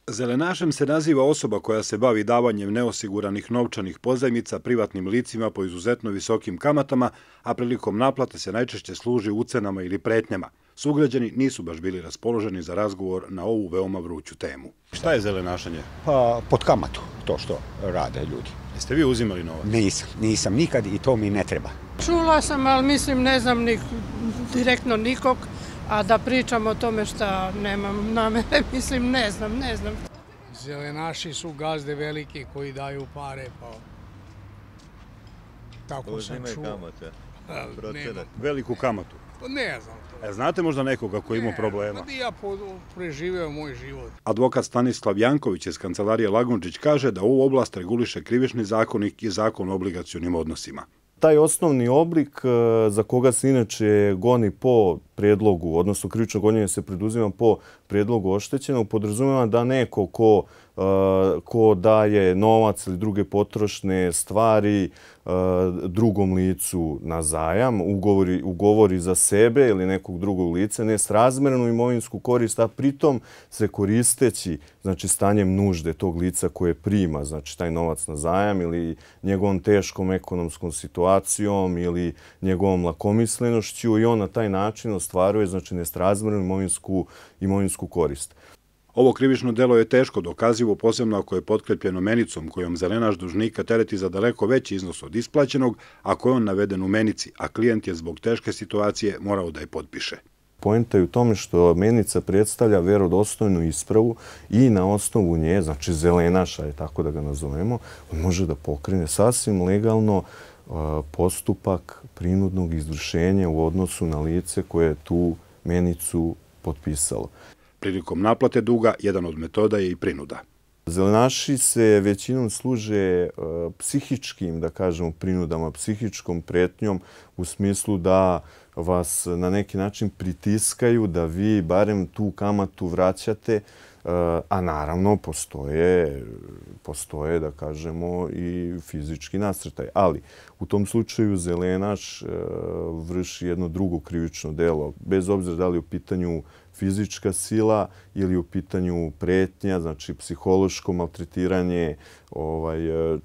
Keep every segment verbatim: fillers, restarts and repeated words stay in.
Zelenašem se naziva osoba koja se bavi davanjem neosiguranih novčanih pozajmica privatnim licima po izuzetno visokim kamatama, a prilikom naplate se najčešće služi ucenama ili pretnjama. Sugrađani nisu baš bili raspoloženi za razgovor na ovu veoma vruću temu. Šta je zelenašanje? Pa, pod kamatu, to što rade ljudi. Jeste vi uzimali novac? Nisam, nisam nikad i to mi ne treba. Čula sam, ali mislim ne znam ni, direktno nikog, a da pričam o tome šta nemam namere, mislim ne znam, ne znam. Zelenaši su gazde veliki koji daju pare, pa tako sam čuo. Kamate, procenat. Veliku kamatu? Pa ne znam to. E, znate možda nekoga koji ima problema? Ne, ja preživeo moj život. Advokat Stanislav Janković iz kancelarije Lagundžić kaže da ovu oblast reguliše krivični zakonik i zakon o obligacionim odnosima. Taj osnovni oblik za koga se inače goni po predlogu, odnosno krivično gonjenje se preduzima po predlogu oštećenog, podrazumeva da neko ko, ko daje novac ili druge potrošne stvari drugom licu na zajam, ugovori, ugovori za sebe ili nekog drugog lica, nesrazmernu imovinsku korist, a pritom se koristeći, znači, stanjem nužde tog lica koje prima, znači, taj novac na zajam ili njegovom teškom ekonomskom situacijom ili njegovom lakomislenošću, i on na taj način ostvaruje, znači, nesrazmernu imovinsku, imovinsku korist. Ovo krivično delo je teško dokazivo, posebno ako je potkrepljeno menicom kojom zelenaš dužnika tereti za daleko veći iznos od isplaćenog, ako je on naveden u menici, a klijent je zbog teške situacije morao da je potpiše. Poenta je u tome što menica predstavlja verodostojnu ispravu i na osnovu nje, znači zelenaša je tako da ga nazovemo, on može da pokrene sasvim legalno postupak prinudnog izvršenja u odnosu na lice koje je tu menicu potpisalo. Prilikom naplate duga, jedan od metoda je i prinuda. Zelenaši se većinom služe psihičkim, da kažemo, prinudama, psihičkom pretnjom u smislu da vas na neki način pritiskaju da vi barem tu kamatu vraćate, a naravno postoje, postoje, da kažemo, i fizički nasrtaj. Ali u tom slučaju zelenaš vrši jedno drugo krivično delo, bez obzira da li je u pitanju fizička sila ili u pitanju pretnja, znači psihološko maltretiranje ovaj,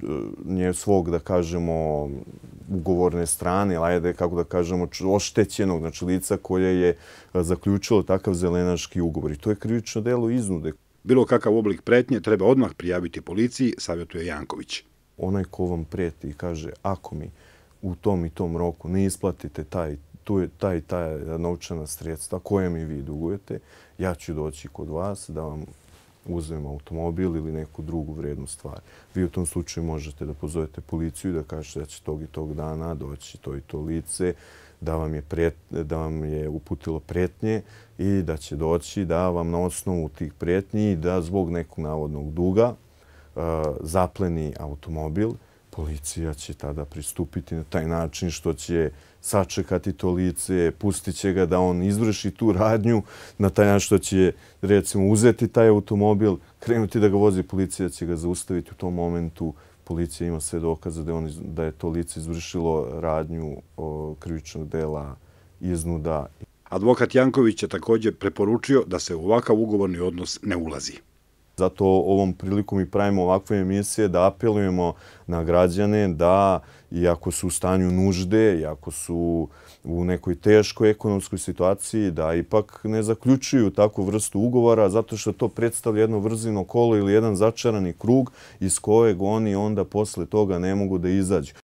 nje svog, da kažemo, ugovorne strane, ili ajde, kako da kažemo, oštećenog, znači lica koje je zaključilo takav zelenaški ugovor. I to je krivično delo iznude. Bilo kakav oblik pretnje treba odmah prijaviti policiji, savjetuje Janković. Onaj ko vam preti i kaže, ako mi u tom i tom roku ne isplatite taj tu je taj, taj novčana sredstva koje mi vi dugujete, ja ću doći kod vas da vam uzmem automobil ili neku drugu vrednu stvar. Vi u tom slučaju možete da pozovete policiju i da kažete da će tog i tog dana doći to i to lice, da vam je, pret, da vam je uputilo pretnje i da će doći da vam na osnovu tih pretnji i da zbog nekog navodnog duga uh, zapleni automobil. Policija će tada pristupiti na taj način što će sačekati to lice, pustit će ga da on izvrši tu radnju, na taj način što će, recimo, uzeti taj automobil, krenuti da ga vozi, policija će ga zaustaviti u tom momentu. Policija ima sve dokaze da je, on, da je to lice izvršilo radnju o, krivičnog dela iznuda. Advokat Janković je također preporučio da se u ovakav ugovorni odnos ne ulazi. Zato ovom prilikom i pravimo ovakve emisije da apelujemo na građane da, iako su u stanju nužde, iako su u nekoj teškoj ekonomskoj situaciji, da ipak ne zaključuju takvu vrstu ugovora, zato što to predstavlja jedno vrzino kolo ili jedan začarani krug iz kojeg oni onda posle toga ne mogu da izađu.